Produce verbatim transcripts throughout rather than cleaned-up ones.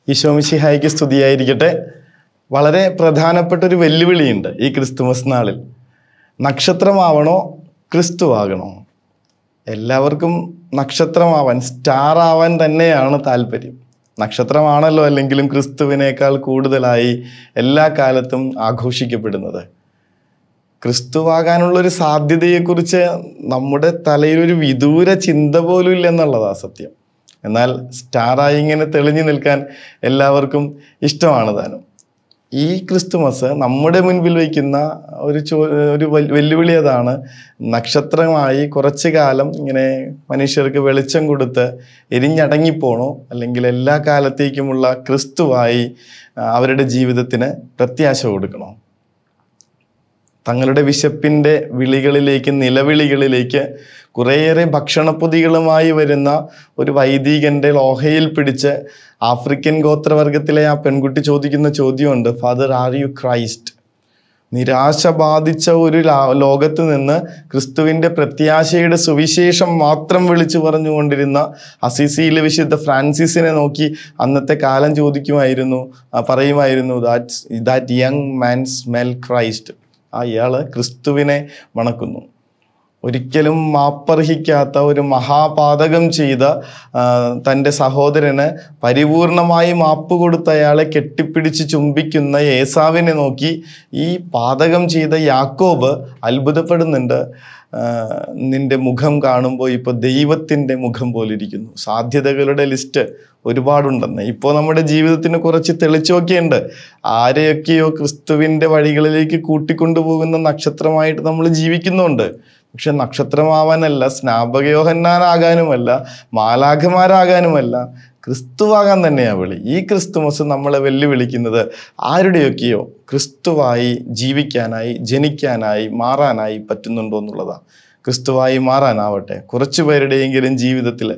ഈശോ മിശിഹായ്ക്ക് സ്തുതിയായിരിക്കട്ടെ. വളരെ പ്രധാനപ്പെട്ടൊരു വെല്ലുവിളിയുണ്ട് ഈ ക്രിസ്തുമസ് നാളിൽ. നക്ഷത്രമാവണോ ക്രിസ്തുവാകണോ? എല്ലാവർക്കും നക്ഷത്രമാവാൻ, സ്റ്റാർ ആവാൻ തന്നെയാണ് താല്പര്യം. നക്ഷത്രമാണല്ലോ അല്ലെങ്കിലും ക്രിസ്തുവിനേക്കാൾ കൂടുതലായി എല്ലാ കാലത്തും ആഘോഷിക്കപ്പെടുന്നത്. ക്രിസ്തുവാകാനുള്ളൊരു സാധ്യതയെക്കുറിച്ച് നമ്മുടെ തലയിലൊരു വിദൂര ചിന്ത പോലും ഇല്ലെന്നുള്ളതാ സത്യം. എന്നാൽ സ്റ്റാറായി ഇങ്ങനെ തെളിഞ്ഞു നിൽക്കാൻ എല്ലാവർക്കും ഇഷ്ടമാണ് താനും. ഈ ക്രിസ്തുമസ് നമ്മുടെ മുൻപിൽ വയ്ക്കുന്ന ഒരു ചോ ഒരു വെല്ലുവിളി അതാണ്. നക്ഷത്രമായി കുറച്ചു കാലം ഇങ്ങനെ മനുഷ്യർക്ക് വെളിച്ചം കൊടുത്ത് എരിഞ്ഞടങ്ങിപ്പോണോ, അല്ലെങ്കിൽ എല്ലാ കാലത്തേക്കുമുള്ള ക്രിസ്തുവായി അവരുടെ ജീവിതത്തിന് പ്രത്യാശ കൊടുക്കണോ? തങ്ങളുടെ വിശപ്പിൻ്റെ വിളികളിലേക്ക്, നിലവിളികളിലേക്ക് കുറേയേറെ ഭക്ഷണപ്പൊതികളുമായി വരുന്ന ഒരു വൈദികൻ്റെ ലോഹയിൽ പിടിച്ച് ആഫ്രിക്കൻ ഗോത്രവർഗത്തിലെ ആ പെൺകുട്ടി ചോദിക്കുന്ന ചോദ്യമുണ്ട്, ഫാദർ ആർ യു ക്രൈസ്റ്റ്? നിരാശ ബാധിച്ച ഒരു ലോകത്ത് നിന്ന് ക്രിസ്തുവിൻ്റെ പ്രത്യാശയുടെ സുവിശേഷം മാത്രം വിളിച്ചു പറഞ്ഞുകൊണ്ടിരുന്ന അസിസിയിലെ വിശുദ്ധ ഫ്രാൻസിസിനെ നോക്കി അന്നത്തെ കാലം ചോദിക്കുമായിരുന്നു, പറയുമായിരുന്നു, that that young man smell Christ. ആ ഇയാള് ക്രിസ്തുവിനെ മണക്കുന്നു. ഒരിക്കലും മാപ്പർഹിക്കാത്ത ഒരു മഹാപാതകം ചെയ്ത തൻ്റെ സഹോദരന് പരിപൂർണമായി മാപ്പ് കൊടുത്ത അയാളെ കെട്ടിപ്പിടിച്ച് ചുംബിക്കുന്ന ഏസാവിനെ നോക്കി ഈ പാതകം ചെയ്ത യാക്കോബ് അത്ഭുതപ്പെടുന്നുണ്ട്. നിന്റെ മുഖം കാണുമ്പോൾ ഇപ്പോൾ ദൈവത്തിൻ്റെ മുഖം പോലിരിക്കുന്നു. സാധ്യതകളുടെ ലിസ്റ്റ് ഒരുപാടുണ്ടെന്ന് ഇപ്പോൾ നമ്മുടെ ജീവിതത്തിന് കുറച്ച് തെളിച്ചൊക്കെയുണ്ട്. ആരെയൊക്കെയോ ക്രിസ്തുവിൻ്റെ വഴികളിലേക്ക് കൂട്ടിക്കൊണ്ടുപോകുന്ന നക്ഷത്രമായിട്ട് നമ്മൾ ജീവിക്കുന്നുണ്ട്. പക്ഷെ നക്ഷത്രമാവാനല്ല, സ്നാപകയോഹന്നാനാകാനുമല്ല, മാലാഖമാരാകാനുമല്ല, ക്രിസ്തുവാകാൻ തന്നെയാ വിളി. ഈ ക്രിസ്തുമസ് നമ്മളെ വെല്ലുവിളിക്കുന്നത് ആരുടെയൊക്കെയോ ക്രിസ്തുവായി ജീവിക്കാനായി, ജനിക്കാനായി, മാറാനായി പറ്റുന്നുണ്ടോ എന്നുള്ളതാണ്. ക്രിസ്തുവായി മാറാനാവട്ടെ കുറച്ചു പേരുടെയെങ്കിലും ജീവിതത്തിൽ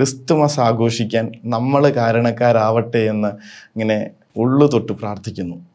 ക്രിസ്തുമസ് ആഘോഷിക്കാൻ നമ്മൾ കാരണക്കാരാവട്ടെ എന്ന് ഇങ്ങനെ ഉള്ളു തൊട്ട് പ്രാർത്ഥിക്കുന്നു.